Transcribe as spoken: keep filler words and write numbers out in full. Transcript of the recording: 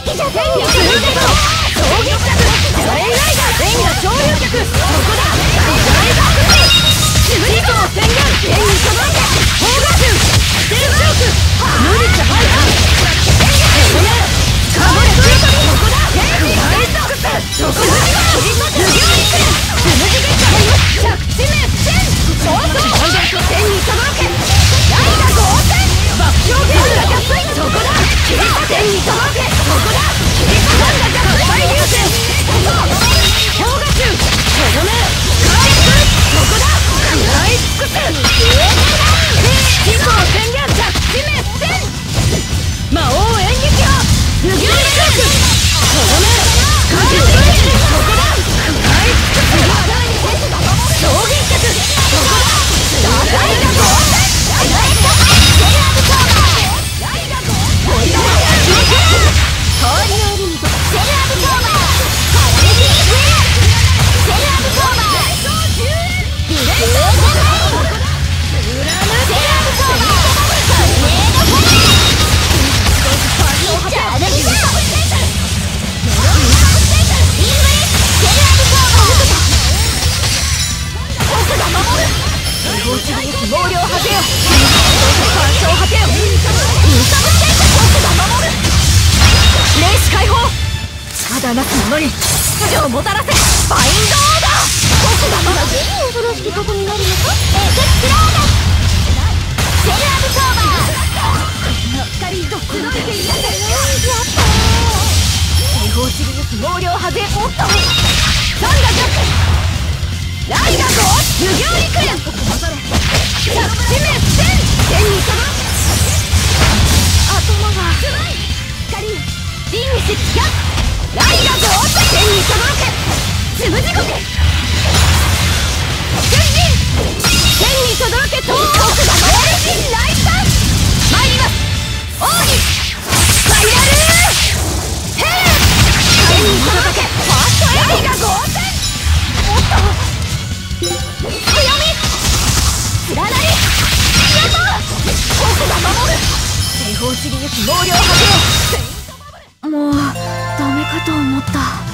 気じゃ天に続いてと衝撃作ジャレイライダー天が潮流客そこだ大爆死理想宣言天に届いて砲丸軍ステルショーク無理じゃ入らんそこだカモレスそこだクライソックスそこだキリコ無料にするつむじ月下着地滅戦そうそう天に届けライダー合戦爆笑ゲームが安いそこだキリコ天に届けそこだキリコなんだじゃ大流星そう氷河中とどめカーリックそこだ食らい尽くす理想宣言着地滅戦魔王演劇派無限ショックとどめカーリックそこだ食らい尽くす衝撃客そこだライダー合戦ライダーセーラーブコーバーライダー合戦氷のエリミとセーラーブコーバーパラメディックフェアセーラーブコーバーディレイションコンバインセーラーブコーバートルネードファイージャーダキショーインブリセーラーブコーバー僕が守る魔法主義毛量果てよ干渉果てよインサブステーション僕が守る霊視解放ただなき者に秩序をもたらせバインドオーダー僕が守る恐ろしきことになるのかエクスプローダーセーラーブコーバーの光と黒いけいやった魔法主義毛量果ておっとサンダージャックライダーゴー無行リクエ着地滅戦天に届く頭が光リンシキャッライダーゴー天に届けつむじこけ天神天に届けと僕が天神ライター参ります王にファイナルヘル天に届けファーストライダーゴー天おっと強みつらなりやった僕が守る西方シリウス毛量果てよもうダメかと思った